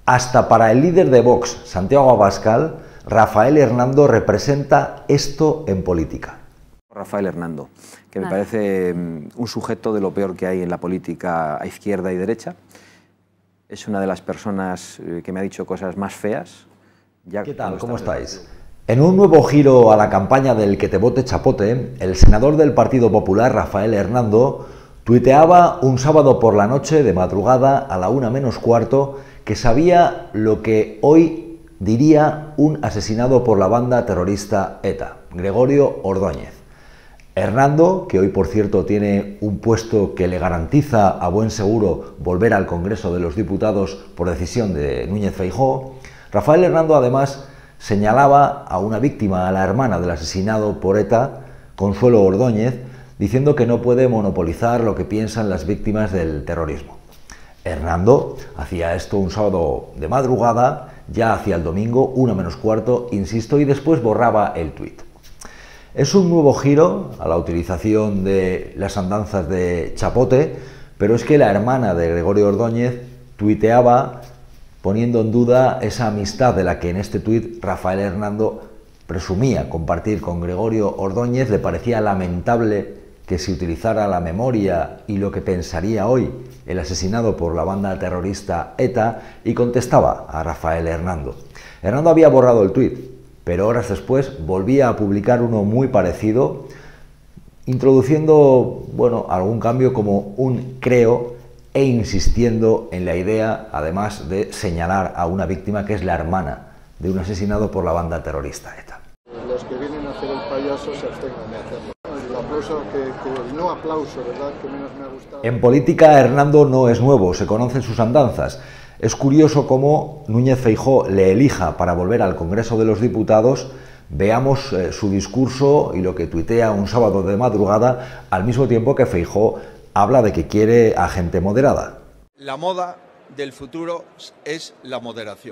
Hasta para el líder de Vox, Santiago Abascal, Rafael Hernando representa esto en política. Rafael Hernando, que me parece un sujeto de lo peor que hay en la política a izquierda y derecha. Es una de las personas que me ha dicho cosas más feas. ¿Qué tal? ¿Cómo estáis? En un nuevo giro a la campaña del que te vote chapote, el senador del Partido Popular, Rafael Hernando, tuiteaba un sábado por la noche, de madrugada, a la 1 menos cuarto, que sabía lo que hoy diría un asesinado por la banda terrorista ETA, Gregorio Ordóñez. Hernando, que hoy por cierto tiene un puesto que le garantiza a buen seguro volver al Congreso de los Diputados por decisión de Núñez Feijóo, Rafael Hernando además señalaba a una víctima, a la hermana del asesinado por ETA, Consuelo Ordóñez, diciendo que no puede monopolizar lo que piensan las víctimas del terrorismo. Hernando hacía esto un sábado de madrugada, ya hacia el domingo, 1 menos cuarto, insisto, y después borraba el tuit. Es un nuevo giro a la utilización de las andanzas de chapote, pero es que la hermana de Gregorio Ordóñez tuiteaba poniendo en duda esa amistad de la que en este tuit Rafael Hernando presumía compartir con Gregorio Ordóñez. Le parecía lamentable que se utilizara la memoria y lo que pensaría hoy el asesinado por la banda terrorista ETA, y contestaba a Rafael Hernando. Hernando había borrado el tuit, pero horas después volvía a publicar uno muy parecido, introduciendo, algún cambio como un creo e insistiendo en la idea, además, de señalar a una víctima que es la hermana de un asesinado por la banda terrorista ETA. Los que vienen a hacer el payaso se abstengan de hacerlo. El aplauso, el no aplauso, ¿verdad?, que menos me ha gustado. En política, Hernando no es nuevo, se conocen sus andanzas. Es curioso cómo Núñez Feijóo le elija para volver al Congreso de los Diputados. Veamos su discurso y lo que tuitea un sábado de madrugada, al mismo tiempo que Feijóo habla de que quiere a gente moderada. La moda del futuro es la moderación.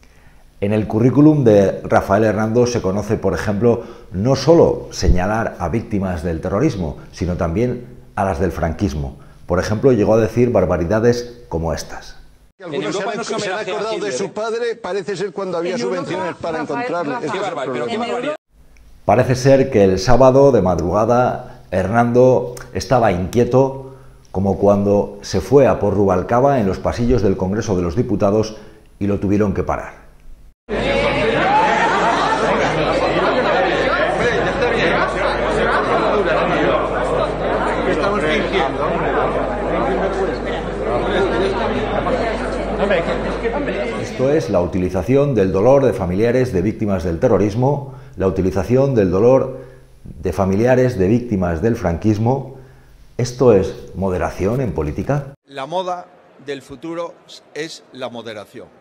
En el currículum de Rafael Hernando se conoce, por ejemplo, no solo señalar a víctimas del terrorismo, sino también a las del franquismo. Por ejemplo, llegó a decir barbaridades como estas. Algunos se han acordado de su padre, parece ser cuando había subvenciones para encontrarle. Parece ser que el sábado de madrugada Hernando estaba inquieto, como cuando se fue a por Rubalcaba en los pasillos del Congreso de los Diputados y lo tuvieron que parar. Esto es la utilización del dolor de familiares de víctimas del terrorismo, la utilización del dolor de familiares de víctimas del franquismo. ¿Esto es moderación en política? La moda del futuro es la moderación.